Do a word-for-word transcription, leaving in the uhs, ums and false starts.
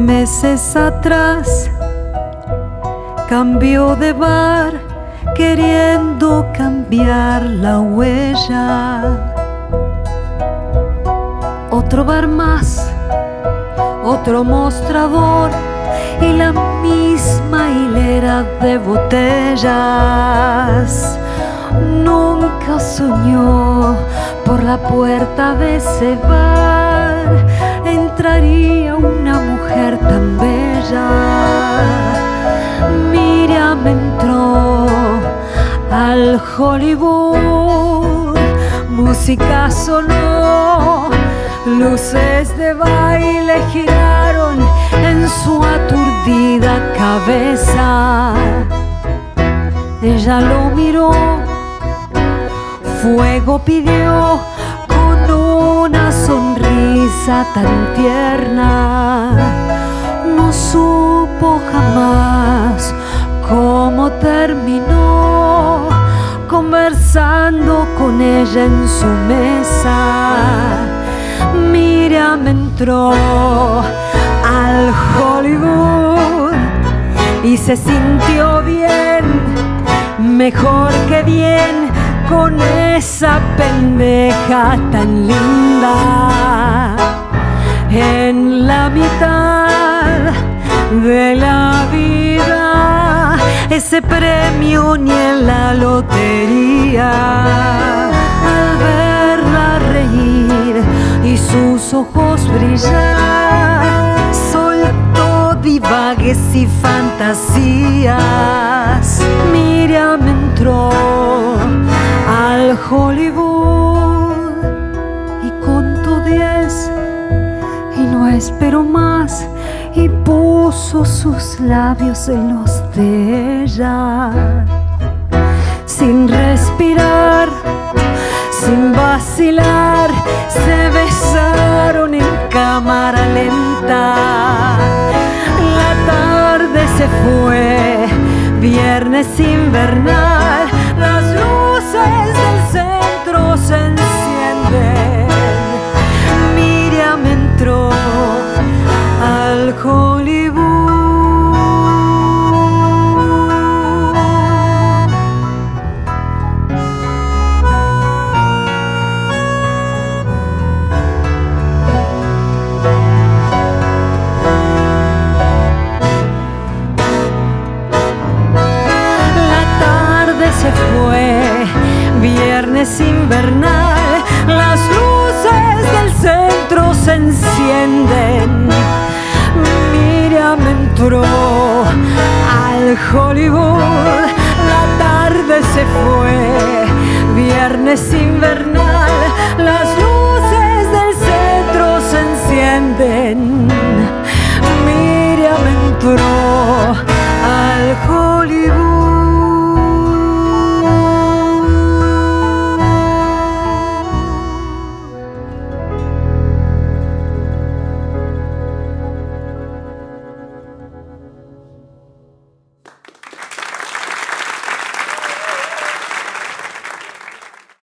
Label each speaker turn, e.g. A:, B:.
A: Meses atrás cambió de bar queriendo cambiar la huella. Otro bar más, otro mostrador y la misma hilera de botellas. Nunca soñó por la puerta de ese bar entraría una mujer tan bella. Miriam entró al Hollywood, música sonó, luces de baile giraron en su aturdida cabeza. Ella lo miró, fuego pidió con una sonrisa tan tierna. No supo jamás cómo terminó conversando con ella en su mesa. Miriam entró al Hollywood y se sintió bien, mejor que bien, con esa pendeja tan linda. En la mitad de la vida, ese premio ni en la lotería. Al verla reír y sus ojos brillar, soltó divagues y fantasías. Miriam entró al Hollywood y contó diez y no esperó más y puso sus labios en los de ella. Sin respirar, sin vacilar, se besaron en cámara lenta. La tarde se fue, viernes invernal, las luces del centro se encienden. Miriam entró al Hollywood. Se fue, viernes invernal, las luces del centro se encienden. Miriam entró al Hollywood, la tarde se fue, viernes invernal, las luces